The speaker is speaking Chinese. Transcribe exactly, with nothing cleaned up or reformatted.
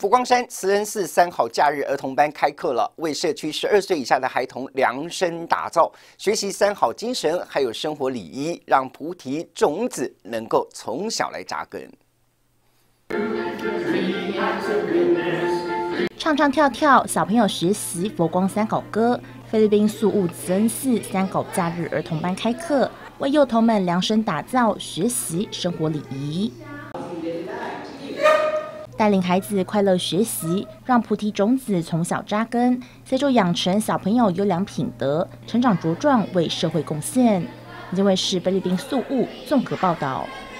佛光山慈恩寺三好假日儿童班开课了，为社区十二岁以下的孩童量身打造，学习三好精神，还有生活礼仪，让菩提种子能够从小来扎根。 唱唱跳跳，小朋友学习佛光三好歌。菲律宾宿务慈恩寺三好假日儿童班开课，为幼童们量身打造，学习生活礼仪。 带领孩子快乐学习，让菩提种子从小扎根，协助养成小朋友优良品德，成长茁壮，为社会贡献。因为是菲律宾宿务综合报道。